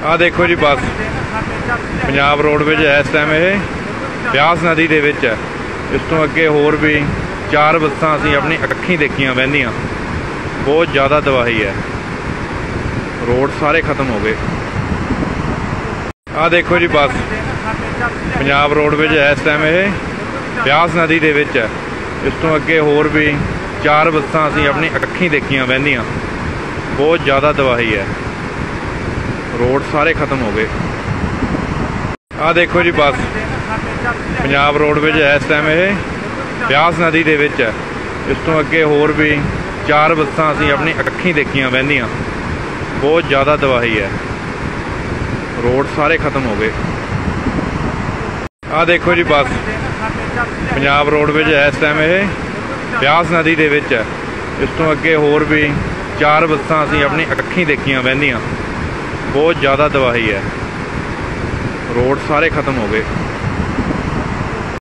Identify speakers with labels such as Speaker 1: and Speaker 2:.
Speaker 1: ਆ ਦੇਖੋ ਜੀ ਬੱਸ ਪੰਜਾਬ ਰੋਡਵੇਜ਼ ਇਸ ਟਾਈਮ ਇਹ ਬਿਆਸ ਨਦੀ ਦੇ ਵਿੱਚ ਹੈ। ਇਸ ਤੋਂ ਅੱਗੇ ਹੋਰ ਵੀ 4 ਬੱਸਾਂ ਅਸੀਂ ਆਪਣੀ ਅੱਖੀਂ ਦੇਖੀਆਂ ਵਹਿੰਦੀਆਂ। ਬਹੁਤ ਜ਼ਿਆਦਾ ਤਬਾਹੀ ਹੈ, ਰੋਡ ਸਾਰੇ ਖਤਮ ਹੋ ਗਏ। ਆ ਦੇਖੋ ਜੀ ਬੱਸ ਪੰਜਾਬ ਰੋਡਵੇਜ਼ ਇਸ ਟਾਈਮ ਇਹ ਬਿਆਸ ਨਦੀ ਦੇ ਵਿੱਚ ਹੈ। ਇਸ ਤੋਂ ਅੱਗੇ ਹੋਰ ਵੀ 4 ਬੱਸਾਂ ਅਸੀਂ ਆਪਣੀ ਅੱਖੀਂ ਦੇਖੀਆਂ ਵਹਿੰਦੀਆਂ। ਬਹੁਤ ਜ਼ਿਆਦਾ ਤਬਾਹੀ ਹੈ, रोड सारे खत्म हो गए। आ देखो जी बस पंजाब रोडवेज इस टाइम ये ब्यास नदी दे विच है। इस तो अगे होर भी 4 बसां असीं अपनी अखीं देखियां वहिंदियां। बहुत ज़्यादा तबाही है, रोड सारे खत्म हो गए। आ देखो जी बस पंजाब रोडवेज इस टाइम ये ब्यास नदी दे विच है। इस तो अगे होर भी 4 बसां असीं अपनी अखीं देखियां वहिंदियां। बहुत ज़्यादा तबाही है, रोड सारे खत्म हो गए।